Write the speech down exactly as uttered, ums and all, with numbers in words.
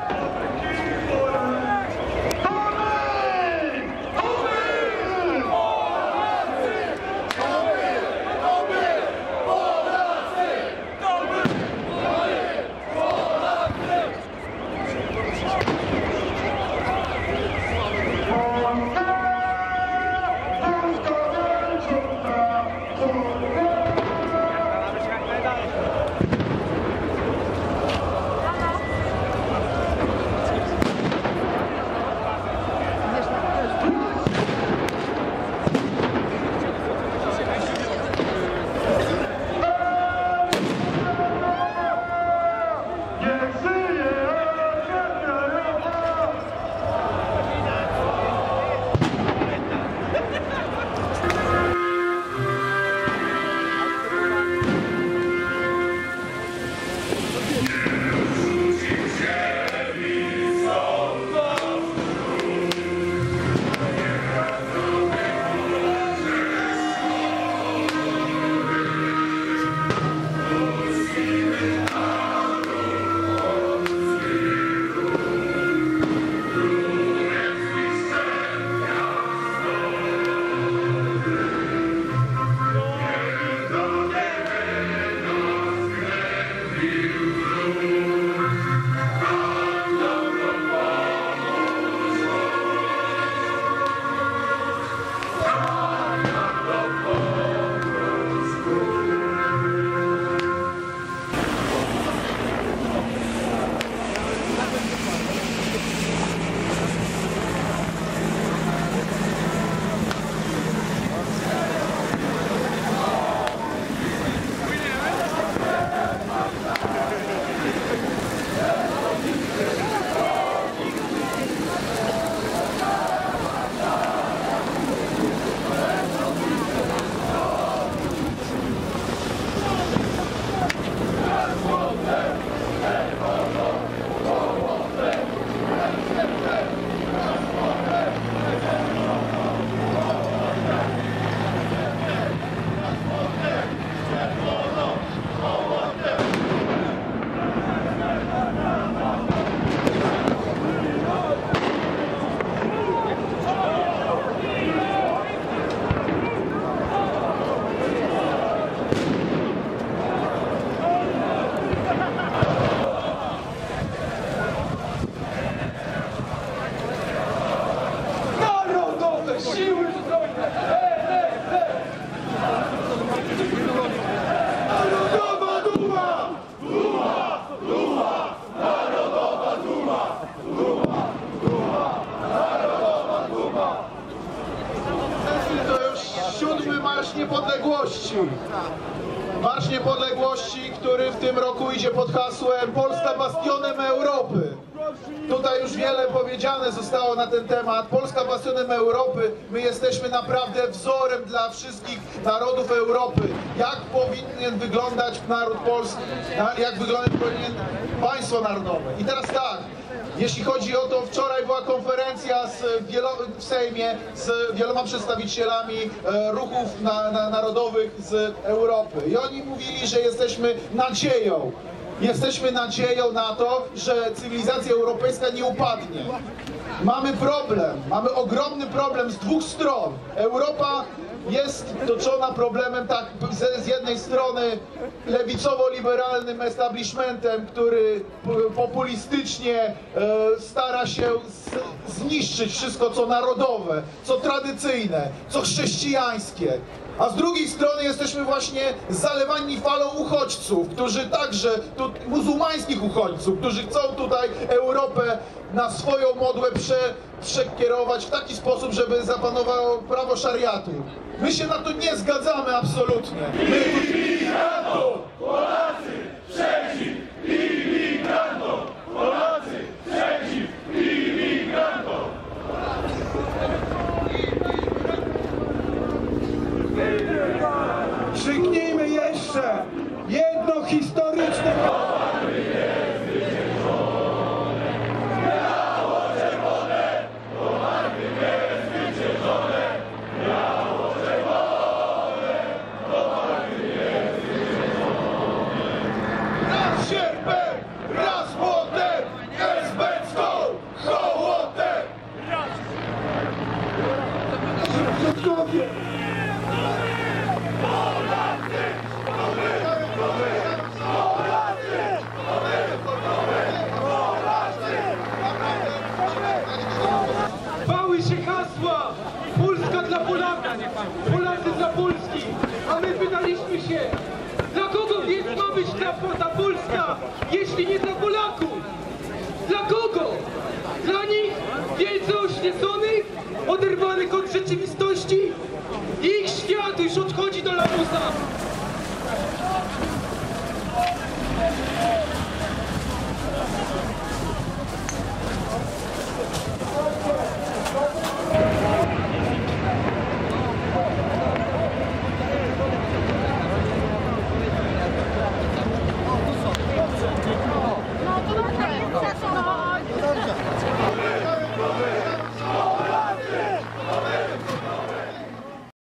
Marsz Niepodległości. Marsz Niepodległości, który w tym roku idzie pod hasłem Polska bastionem Europy. Tutaj już wiele powiedziane zostało na ten temat. Polska bastionem Europy. My jesteśmy naprawdę wzorem dla wszystkich narodów Europy. Jak powinien wyglądać naród polski, jak wyglądać powinien państwo narodowe. I teraz tak, jeśli chodzi o to, wczoraj była konferencja z w Sejmie z wieloma przedstawicielami e, ruchów na, na, narodowych z Europy. I oni mówili, że jesteśmy nadzieją. Jesteśmy nadzieją na to, że cywilizacja europejska nie upadnie. Mamy problem, mamy ogromny problem z dwóch stron. Europa jest toczona problemem tak z, z jednej strony lewicowo-liberalnym establishmentem, który populistycznie e, stara się z, zniszczyć wszystko co narodowe, co tradycyjne, co chrześcijańskie. A z drugiej strony jesteśmy właśnie zalewani falą uchodźców, którzy także, tu, muzułmańskich uchodźców, którzy chcą tutaj Europę na swoją modłę prze, przekierować w taki sposób, żeby zapanowało prawo szariatu. My się na to nie zgadzamy absolutnie. My... Imigrantom! Polacy przeciw imigrantom! Polacy przeciw imigrantom! Krzyknijmy jeszcze jedno historyczne... Sierpem! się! Dla kogo więc ma być ta, ta Polska, jeśli nie dla Polaków? Dla kogo? Dla nich, wielce oświeconych, oderwanych od rzeczywistości? Ich świat już odchodzi do lamusa!